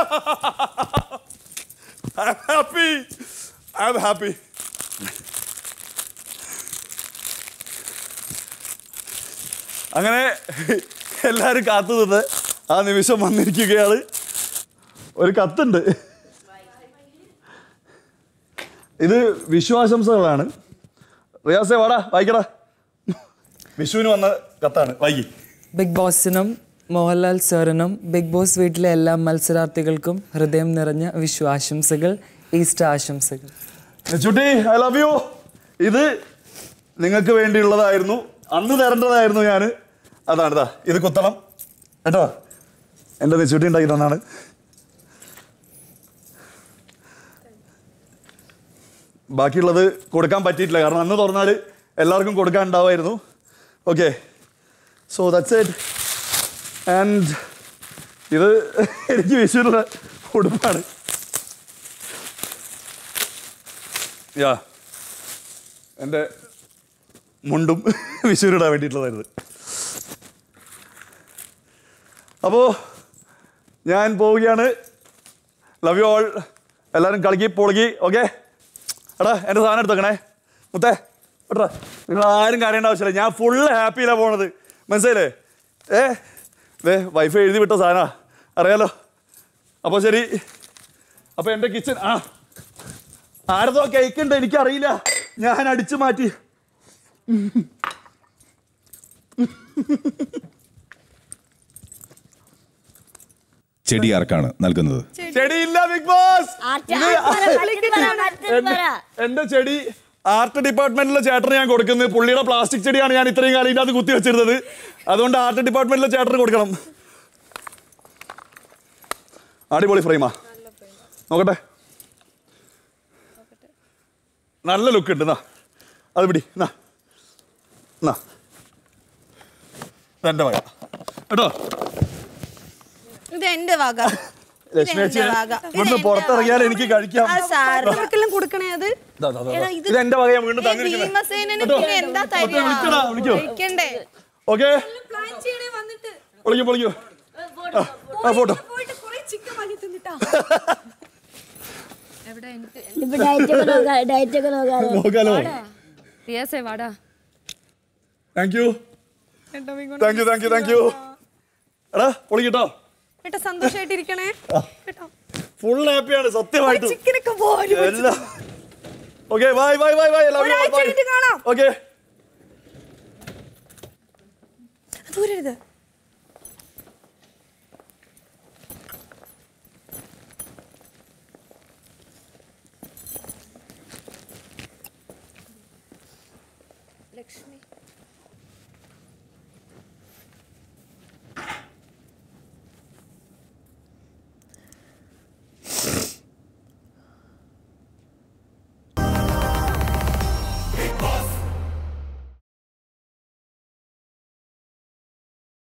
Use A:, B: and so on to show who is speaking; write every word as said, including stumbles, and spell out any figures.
A: I'm happy. I'm happy. അങ്ങനെ എല്ലാവരും കാത്തു നിന്ന് ആ നിമിഷം വന്നിരിക്കുകയാണ്. ഒരു കത്തുണ്ട്. ഇത് വിശ്വാസംസകളാണ്. റിയാസേ വാടാ വായിക്കടാ. വിഷുവിന് വന്ന കത്താണ്, വായിക്കി.
B: ബിഗ് ബോസിനും മോഹൻലാൽ സാറിനും ബിഗ് ബോസ് വീട്ടിലെ എല്ലാ മത്സരാർത്ഥികൾക്കും ഹൃദയം നിറഞ്ഞ വിശ്വാസംസകൾ, ഈസ്റ്റർ ആശംസകൾ.
A: Chutti I love you. ഇത് നിങ്ങൾക്ക് വേണ്ടിയുള്ളതായിരുന്നു, അന്ന് തരേണ്ടതായിരുന്നു ഞാൻ. അതാണ് ഇതാ, ഇത് കുത്തണം കേട്ടോ. എൻ്റെ നെച്ചുട്ടി ഉണ്ടാക്കി തന്നാണ്. ബാക്കിയുള്ളത് കൊടുക്കാൻ പറ്റിയിട്ടില്ല, കാരണം അന്ന് തുറന്നാൽ എല്ലാവർക്കും കൊടുക്കാൻ ഉണ്ടാവുമായിരുന്നു. Okay, so that's it. And ഇത് എനിക്ക് വിഷുവിനുള്ള ഉടുപ്പാണ്. യാ, എൻ്റെ മുണ്ടും വിഷുവിനിടാൻ വേണ്ടിയിട്ടുള്ളതായിരുന്നു. അപ്പോൾ ഞാൻ പോവുകയാണ്. Love you all. എല്ലാവരും കളിക്കി പൊളിക്കി. ഓക്കെ, എടാ എൻ്റെ സാധനം എടുത്തേക്കണേ മുത്തേ. കേട്ടോ, നിങ്ങൾ ആരും കരയേണ്ട ആവശ്യമില്ല. ഞാൻ ഫുള്ള് ഹാപ്പിയിലാണ് പോണത്, മനസ്സിലായില്ലേ? ഏ ദേ വൈഫ് എഴുതി വിട്ട സാധനമാണ്, അറിയാലോ. അപ്പോൾ ശരി. അപ്പോൾ എൻ്റെ കിച്ചൺ ആ ആരതോ കേക്ക് ഉണ്ട്, എനിക്കറിയില്ല, ഞാൻ അടിച്ചു മാറ്റി.
C: ചെടി ആർക്കാണ് നൽകുന്നത്?
A: ചെടിയില്ല ബിഗ് ബോസ്. എന്റെ ചെടി ആർട്ട് ഡിപ്പാർട്ട്മെന്റിലെ ചേട്ടന് ഞാൻ കൊടുക്കുന്നത്. പുള്ളിയുടെ പ്ലാസ്റ്റിക് ചെടിയാണ് ഞാൻ ഇത്രയും കാലം ഇതിനകത്ത് കുത്തി വെച്ചിരുന്നത്. അതുകൊണ്ട് ആർട്ട് ഡിപ്പാർട്ട്മെന്റിലെ ചേട്ടന് കൊടുക്കണം. അടിപൊളി ഫ്രെയിമാ, നോക്കട്ടെ. നല്ല ലുക്ക് ഉണ്ട്. എന്നാ അത് പിടി. എന്നാ എന്നാ എന്റെ വക കേട്ടോ. ലക്ഷ്മി ചേച്ചി ഇവിടുന്ന് പുറത്തിറങ്ങിയാൽ എനിക്ക് കഴിക്കാം. ഇത് എന്റെ വകയാ വീണ്ടും തന്നിരിക്കുന്നത്. ഓക്കെ, പൊളിക്കൂ പൊളിക്കൂ. Photo thank you thank you thank you thank you. എടാ പൊളിക്കട്ടോ.
D: സന്തോഷമായിട്ടിരിക്കണേ.
A: ഫുൾ ഹാപ്പിയാണ് സത്യമായിട്ടും. Okay bye bye bye bye. Okay
D: ദൂരരുത്. ലക്ഷ്മി